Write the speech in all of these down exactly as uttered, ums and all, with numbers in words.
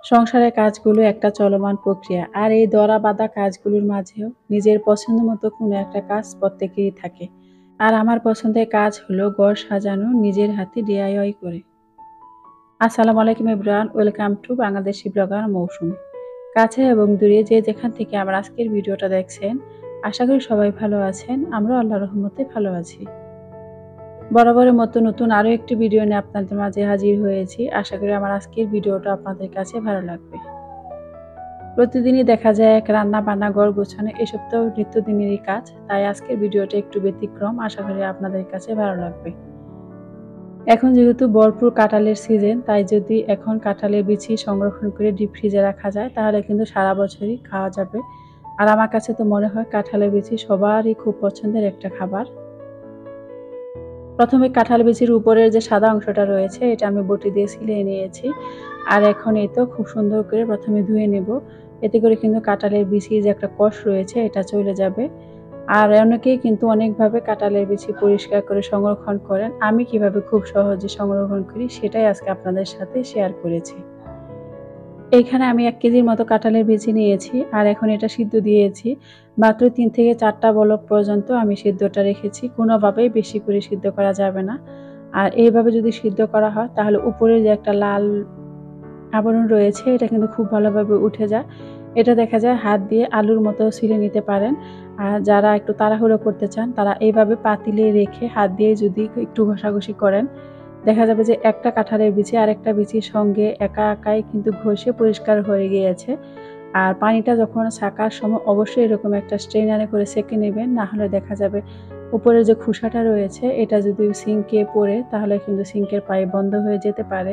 সংসারের কাজগুলো একটা চলমান প্রক্রিয়া, আর এই দরা বাঁধা কাজগুলোর মাঝেও নিজের পছন্দ মতো কোনো একটা কাজ প্রত্যেকেরই থাকে। আর আমার পছন্দের কাজ হলো ঘর সাজানো নিজের হাতে ডিআইওয়াই করে। আসসালামু আলাইকুম everyone, welcome to Bangladeshi blogger Mousumi. কাছে এবং দূরে যে যেখান থেকে আমার আজকের ভিডিওটা দেখছেন, আশা করি সবাই ভালো আছেন। আমরা আল্লাহর রহমতে ভালো আছি। বরাবরের মতো নতুন আরও একটি ভিডিও নিয়ে আপনাদের মাঝে হাজির হয়েছি। আশা করি আমার আজকের ভিডিওটা আপনাদের কাছে ভালো লাগবে। প্রতিদিনই দেখা যায় এক রান্না বান্না ঘর গোছানো এসব তো নিত্যদিনেরই কাজ, তাই আজকের ভিডিওটা একটু ব্যতিক্রম। আশা করি আপনাদের কাছে ভালো লাগবে। এখন যেহেতু ভরপুর কাঁঠালের সিজন, তাই যদি এখন কাঁঠালের বিচি সংরক্ষণ করে ডিপ ফ্রিজে রাখা যায় তাহলে কিন্তু সারা বছরই খাওয়া যাবে। আর আমার কাছে তো মনে হয় কাঁঠালের বিচি সবারই খুব পছন্দের একটা খাবার। প্রথমে কাঁঠাল বিচির উপরের যে সাদা অংশটা রয়েছে এটা আমি বটি দিয়ে ছিলে নিয়েছি। আর এখন এই তো খুব সুন্দর করে প্রথমে ধুয়ে নেব। এতে করে কিন্তু কাঁঠালের বিচির যে একটা কষ রয়েছে এটা চলে যাবে। আর অনেকেই কিন্তু অনেকভাবে কাঁঠালের বিচি পরিষ্কার করে সংরক্ষণ করেন। আমি কিভাবে খুব সহজে সংরক্ষণ করি সেটাই আজকে আপনাদের সাথে শেয়ার করেছি। এইখানে আমি এক কেজির মতো কাঁঠালের বিচি নিয়েছি, আর এখন এটা সিদ্ধ দিয়েছি। মাত্র তিন থেকে চারটা বলক পর্যন্ত আমি সিদ্ধটা রেখেছি। কোনোভাবেই বেশি করে সিদ্ধ করা যাবে না। আর এইভাবে যদি সিদ্ধ করা হয় তাহলে উপরে যে একটা লাল আবরণ রয়েছে এটা কিন্তু খুব ভালোভাবে উঠে যায়। এটা দেখা যায় হাত দিয়ে আলুর মতো ছিলে নিতে পারেন। আর যারা একটু তাড়াহুড়ো করতে চান তারা এইভাবে পাতিলে রেখে হাত দিয়ে যদি একটু ঘষাঘষি করেন, দেখা যাবে যে একটা কাঁঠালের বিচি আরেকটা বিচির সঙ্গে একা একাই কিন্তু ঘষে পরিষ্কার হয়ে গিয়েছে। আর পানিটা যখন ছাঁকার সময় অবশ্যই এরকম একটা স্ট্রেনারে করে ছেঁকে নেবেন, না হলে দেখা যাবে উপরের যে খোসাটা রয়েছে এটা যদি সিঙ্কে পড়ে তাহলে কিন্তু সিঙ্কের পাইপ বন্ধ হয়ে যেতে পারে।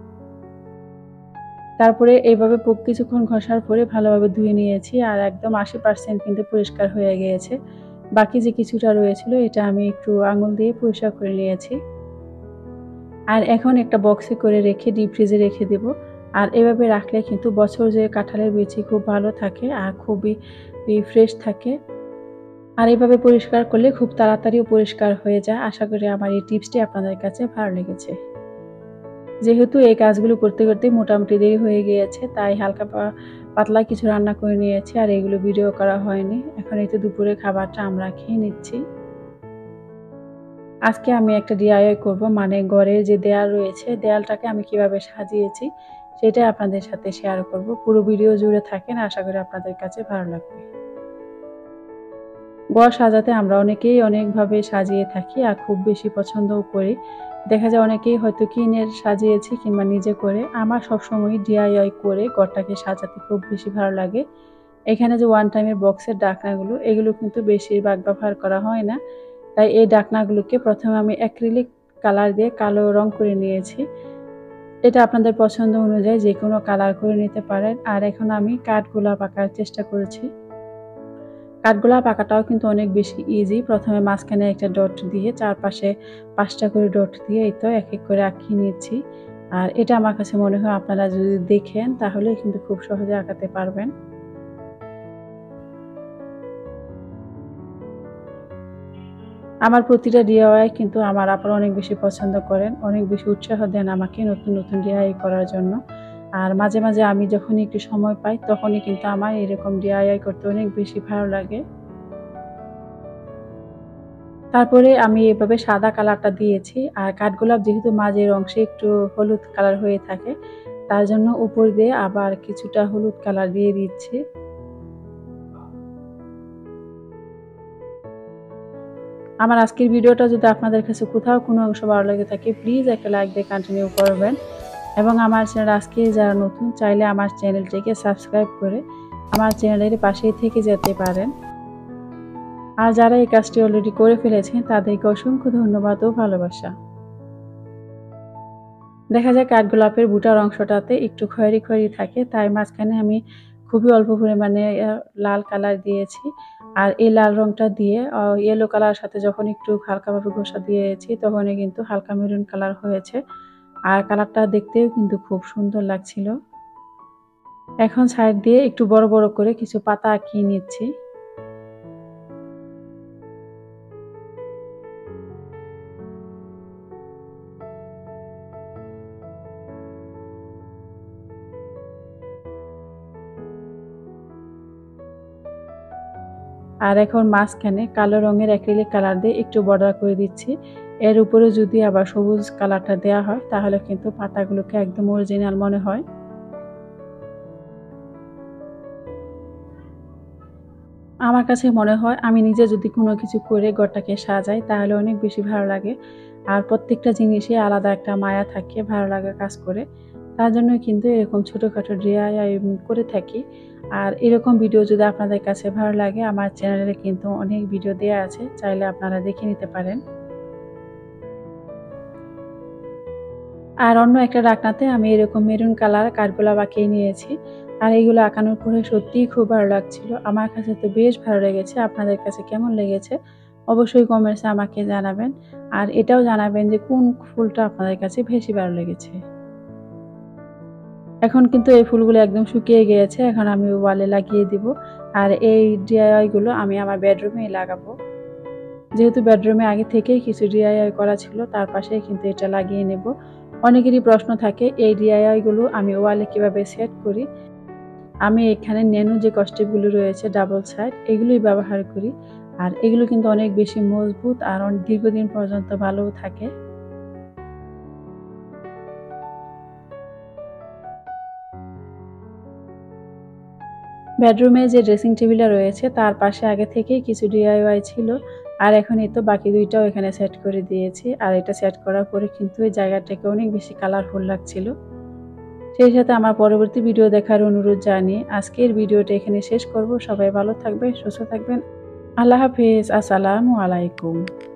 তারপরে এইভাবে কিছুক্ষণ ঘষার পরে ভালোভাবে ধুয়ে নিয়েছি, আর একদম আশি পার্সেন্ট কিন্তু পরিষ্কার হয়ে গিয়েছে। বাকি যে কিছুটা রয়েছিল এটা আমি একটু আঙুল দিয়ে পরিষ্কার করে নিয়েছি। আর এখন একটা বক্সে করে রেখে ডিপ ফ্রিজে রেখে দেব। আর এভাবে রাখলে কিন্তু বছর জুড়ে কাঁঠালের বিচি খুব ভালো থাকে আর খুবই ফ্রেশ থাকে। আর এভাবে পরিষ্কার করলে খুব তাড়াতাড়িও পরিষ্কার হয়ে যায়। আশা করি আমার এই টিপসটি আপনাদের কাছে ভালো লেগেছে। যেহেতু এই কাজগুলো করতে করতে মোটামুটি দেরি হয়ে গিয়েছে, তাই হালকা পাতলা কিছু রান্না করে নিয়েছি, আর এগুলো ভিডিও করা হয়নি। এখন এই তো দুপুরে খাবারটা আমরা খেয়ে নিচ্ছি। আজকে আমি একটা ডিআইওয়াই করব, মানে ঘরের যে দেয়াল রয়েছে দেয়ালটাকে আমি কিভাবে সাজিয়েছি সেটাই আপনাদের সাথে শেয়ার করব। পুরো ভিডিও জুড়ে থাকেন, আশা করি আপনাদের কাছে ভালো লাগবে। ঘর সাজাতে আমরা অনেকেই অনেকভাবে সাজিয়ে থাকি আর খুব বেশি পছন্দও করি। দেখা যায় অনেকেই হয়তো কিনে সাজিয়েছি কিংবা নিজে করে। আমার সবসময় ডিআইওয়াই করে ঘরটাকে সাজাতে খুব বেশি ভালো লাগে। এখানে যে ওয়ান টাইমের বক্সের ডাকনাগুলো এগুলো কিন্তু বেশিরভাগ ব্যবহার করা হয় না, তাই এই ডাকনাগুলোকে প্রথমে আমি অ্যাক্রিলিক কালার দিয়ে কালো রং করে নিয়েছি। এটা আপনাদের পছন্দ অনুযায়ী যে কোনো কালার করে নিতে পারেন। আর এখন আমি কাঠগোলাপ আঁকার চেষ্টা করেছি। কাঠগোলাপ আঁকাটাও কিন্তু অনেক বেশি ইজি। প্রথমে মাঝখানে একটা ডট দিয়ে চারপাশে পাঁচটা করে ডট দিয়ে এই তো এক এক করে আঁকিয়ে নিচ্ছি। আর এটা আমার কাছে মনে হয় আপনারা যদি দেখেন তাহলে কিন্তু খুব সহজে আঁকাতে পারবেন। আমার প্রতিটা ডিআইওয়াই কিন্তু আমার আপনারা অনেক বেশি পছন্দ করেন, অনেক বেশি উৎসাহ দেন আমাকে নতুন নতুন ডিআইওয়াই করার জন্য। আর মাঝে মাঝে আমি যখনই একটু সময় পাই তখনই কিন্তু আমার এরকম ডিআইওয়াই করতে অনেক বেশি ভালো লাগে। তারপরে আমি এভাবে সাদা কালারটা দিয়েছি, আর কাঠগোলাপ যেহেতু মাঝের অংশে একটু হলুদ কালার হয়ে থাকে তার জন্য উপর দিয়ে আবার কিছুটা হলুদ কালার দিয়ে দিচ্ছি। আমার আজকের ভিডিওটা যদি আপনাদের কাছে কোথাও কোনো অংশ ভালো লেগে থাকে প্লিজ একটা লাইক দিয়ে কন্টিনিউ করবেন। এবং আমার চ্যানেল আজকে যারা নতুন চাইলে আমার চ্যানেলটিকে সাবস্ক্রাইব করে আমার চ্যানেলের পাশেই থেকে যেতে পারেন। আর যারা এই কাজটি অলরেডি করে ফেলেছেন তাদেরকে অসংখ্য ধন্যবাদ ও ভালোবাসা। দেখা যায় কাঠগোলাপের বুটার অংশটাতে একটু খয়েরি খয়েরি থাকে, তাই মাঝখানে আমি খুবই অল্প পরিমাণে লাল কালার দিয়েছি। আর এই লাল রংটা দিয়ে ইয়েলো কালার সাথে যখন একটু হালকাভাবে ঘষা দিয়েছি তখনই কিন্তু হালকা মেরুন কালার হয়েছে, আর কালারটা দেখতেও কিন্তু খুব সুন্দর লাগছিল। এখন সাইড দিয়ে একটু বড় বড় করে কিছু পাতা আঁকিয়ে নিচ্ছি। আর এখন মাঝখানে কালো রঙের অ্যাক্রিলিক কালার দিয়ে একটু বর্ডার করে দিচ্ছি। এর উপরে যদি আবার সবুজ কালারটা দেওয়া হয় তাহলে কিন্তু পাতাগুলোকে একদম অরিজিনাল মনে হয়। আমার কাছে মনে হয় আমি নিজে যদি কোনো কিছু করে ঘরটাকে সাজাই তাহলে অনেক বেশি ভালো লাগে। আর প্রত্যেকটা জিনিসে আলাদা একটা মায়া থাকে, ভালো লাগা কাজ করে। তার জন্যই কিন্তু এরকম ছোটোখাটো ডিআইওয়াই করে থাকি। আর এরকম ভিডিও যদি আপনাদের কাছে ভালো লাগে আমার চ্যানেলে কিন্তু অনেক ভিডিও দেওয়া আছে, চাইলে আপনারা দেখে নিতে পারেন। আর অন্য একটা ঢাকনাতে আমি এরকম মেরুন কালার কাঠগোলা বাঁকিয়ে নিয়েছি। আর এইগুলো আঁকানোর পরে সত্যিই খুব ভালো লাগছিল। আমার কাছে তো বেশ ভালো লেগেছে। আপনাদের কাছে কেমন লেগেছে অবশ্যই কমেন্টসে আমাকে জানাবেন। আর এটাও জানাবেন যে কোন ফুলটা আপনাদের কাছে বেশি ভালো লেগেছে। এখন কিন্তু এই ফুলগুলো একদম শুকিয়ে গিয়েছে। এখন আমি ওয়ালে লাগিয়ে দিব। আর এই ডিআইওয়াই গুলো আমি আমার বেডরুমেই লাগাবো। যেহেতু বেডরুমে আগে থেকেই কিছু ডিআইওয়াই করা ছিল, তার পাশেই কিন্তু এটা লাগিয়ে নেব। অনেকেরই প্রশ্ন থাকে এই ডিআইওয়াই গুলো আমি ওয়ালে কিভাবে সেট করি। আমি এখানে ন্যানো যে কস্টেপগুলো রয়েছে ডাবল সাইড এগুলোই ব্যবহার করি। আর এগুলো কিন্তু অনেক বেশি মজবুত আর অনেক দীর্ঘদিন পর্যন্ত ভালোও থাকে। বেডরুমে যে ড্রেসিং টেবিলটা রয়েছে তার পাশে আগে থেকেই কিছু ডিআইওয়াই ছিল। আর এখন এই তো বাকি দুইটাও এখানে সেট করে দিয়েছি। আর এটা সেট করার পরে কিন্তু এই জায়গাটাকে অনেক বেশি কালারফুল লাগছিল। সেই সাথে আমার পরবর্তী ভিডিও দেখার অনুরোধ জানিয়ে আজকের ভিডিওটা এখানে শেষ করব। সবাই ভালো থাকবেন, সুস্থ থাকবেন। আল্লাহ হাফেজ। আসসালামু আলাইকুম।